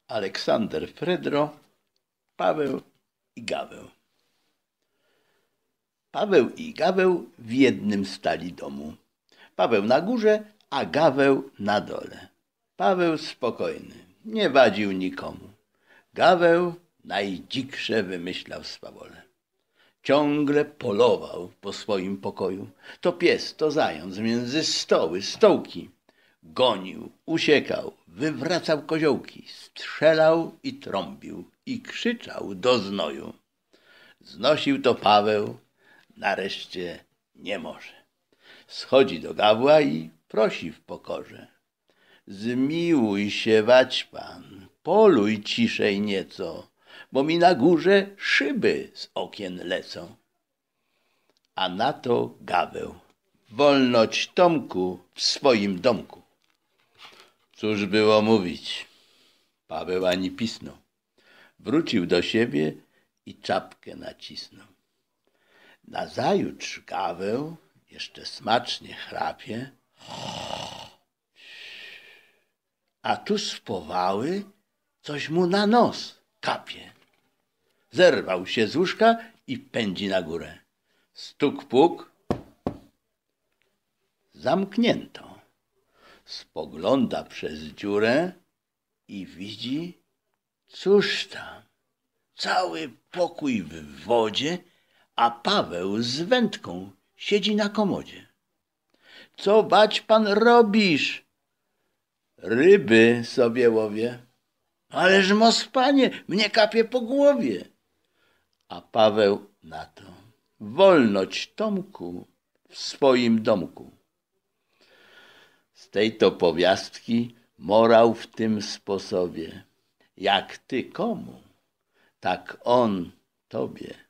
Aleksander Fredro, Paweł i Gaweł. Paweł i Gaweł w jednym stali domu. Paweł na górze, a Gaweł na dole. Paweł spokojny, nie wadził nikomu. Gaweł najdziksze wymyślał swawole. Ciągle polował po swoim pokoju. To pies, to zając, między stoły, stołki. Gonił, uciekał, wywracał koziołki, strzelał i trąbił i krzyczał do znoju. Znosił to Paweł, nareszcie nie może. Schodzi do Gawła i prosi w pokorze. Zmiłuj się, waćpan, poluj ciszej nieco, bo mi na górze szyby z okien lecą. A na to Gaweł. Wolność Tomku w swoim domku. Cóż było mówić? Paweł ani pisnął. Wrócił do siebie i czapkę nacisnął. Nazajutrz Gaweł jeszcze smacznie chrapie, a tu z powały coś mu na nos kapie. Zerwał się z łóżka i pędzi na górę. Stuk puk, zamknięto. Spogląda przez dziurę i widzi, cóż tam, cały pokój w wodzie, a Paweł z wędką siedzi na komodzie. Co, bać pan, robisz? Ryby sobie łowię. Ależ mos, panie, mnie kapie po głowie. A Paweł na to. Wolność Tomku w swoim domku. Z tej to powiastki morał w tym sposobie. Jak ty komu, tak on tobie.